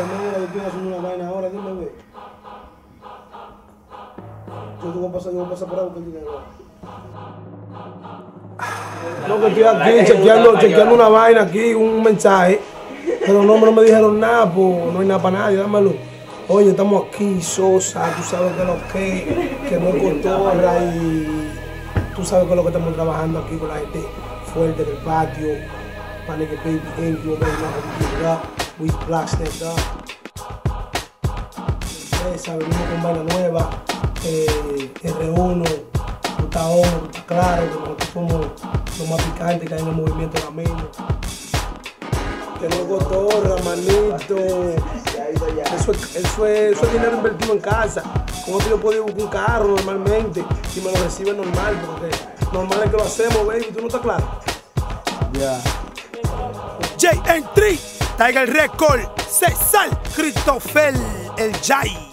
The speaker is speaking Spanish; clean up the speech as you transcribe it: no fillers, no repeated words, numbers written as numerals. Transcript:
mira, yo estoy haciendo una vaina ahora, dime, ve. Yo voy a pasar por ahí buscar el dinero. No, que estoy aquí chequeando una vaina aquí, un mensaje. Pero no me dijeron nada, pues no hay nada para nadie, dámelo. Oye, estamos aquí, Sosa, tú sabes que lo que no es cotorra y tú sabes que es lo que estamos trabajando aquí con la gente fuerte del patio. Panic Baby Inc. Yo vengo with Black Step Up. Venimos con vaina nueva, R1, tú estás homo, tú estás claro, que nosotros somos los más picantes que hay en el movimiento ahora mismo. Que no es cotorra, manito. Eso es dinero invertido en casa. Como yo puedo buscar un carro normalmente y me lo recibe normal, porque normal es que lo hacemos, baby, ¿tú no estás claro? Ya. JN3, Tiger Record, César, Christopher, el Jai.